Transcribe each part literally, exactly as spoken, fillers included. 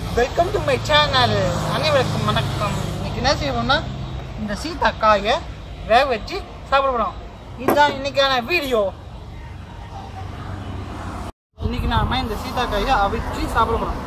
Welcome to my channel. அனைவருக்கும் வணக்கம். இன்னைக்கு என்ன செய்வோம்னா இந்த சீத்தாக்காயை வேக வச்சு சாப்பிட போகிறோம். இதுதான் இன்னைக்கான வீடியோ. இன்னைக்கு நாம இந்த சீத்தாக்காயை அவிச்சு சாப்பிட போகிறோம்.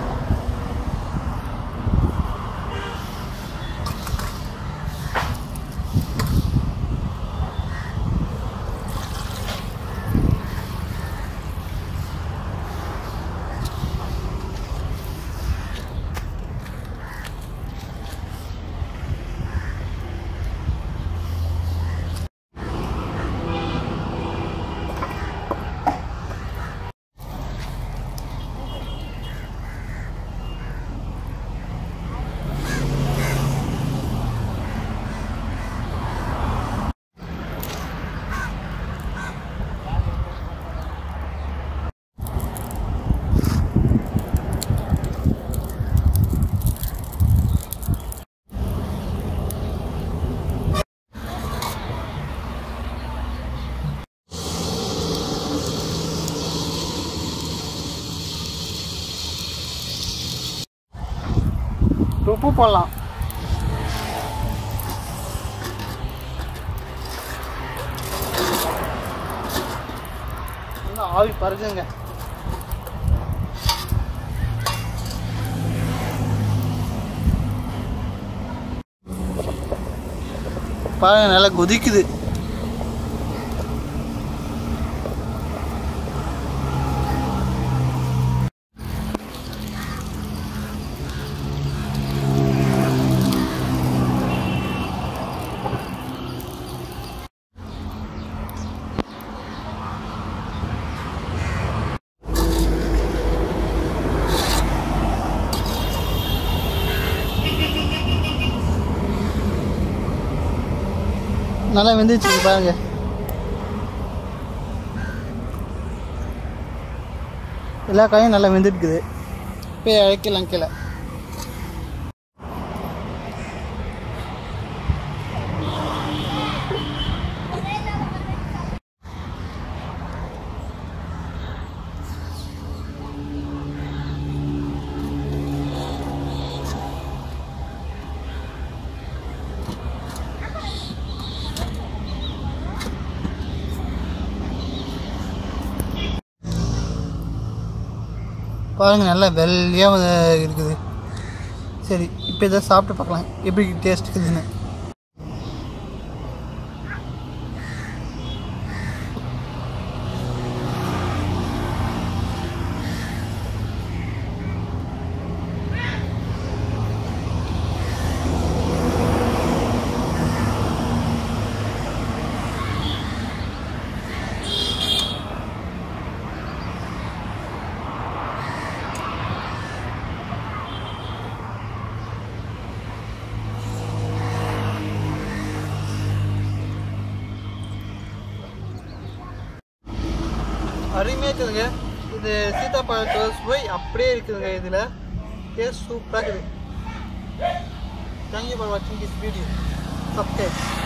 உப்பு போடலாம். ஆவி பறக்குங்க. பாருங்க, நல்லா கொதிக்குது. நல்லா வெந்துச்சு பாருங்க. எல்லா காயும் நல்லா வெந்துட்டுக்குது. இப்போ இறக்கலாம் கீழே. பாருங்கள், நல்லா வெள்ளையாக இருக்குது. சரி, இப்போ இதை சாப்பிட்டு பார்க்கலாம் எப்படி டேஸ்ட் இருக்குதுன்னு. அருமையாக இருக்குதுங்க. இது சீத்தாப்பழத்தோட சுவை அப்படியே இருக்குதுங்க. இதில் டேஸ்ட் சூப்பராக இருக்குது. தேங்க்யூ ஃபார் வாட்சிங் திஸ் வீடியோ. சப்ஸ்கிரைப்.